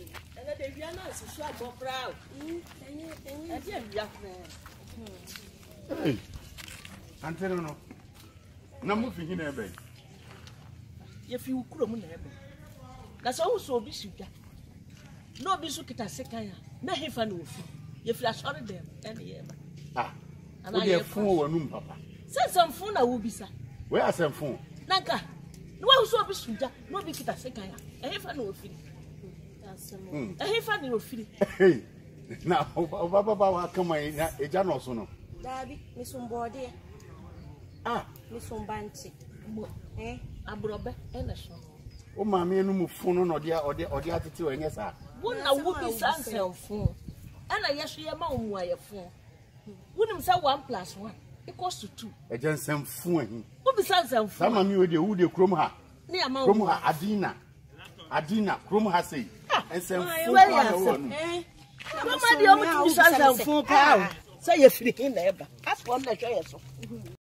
And then we are not so sure about proud. Hey, Antonio, no moving in a bay. If you could, that's also be sugar. No be sugar, second. No, if I know if you are sorry them, any ever. Ah, and I have 4 room, Papa. Send some phone, I will be, sir. Where are some phone? Nanka, no one so be sugar, no be kita second. If I know free. If I know free. Hey, now, Baba, come in a general sono. Daddy, Miss Umbody. Ah, Miss Umbanti. Eh? Abrobe, and a show. Oh, mammy, no phone or the attitude, and yes, sir. Wouldn't would be some cell phone. And I yes, your mom wire phone. Wouldn't say 1 + 1 equals to 2. A gentleman phone. What besides them? Some of you with the wood, Cromha. Near Cromha, Adina, Cromha say. And some phone. Eh? Come on, the only 2,000 £4. Say you're free in there. That's one that I saw.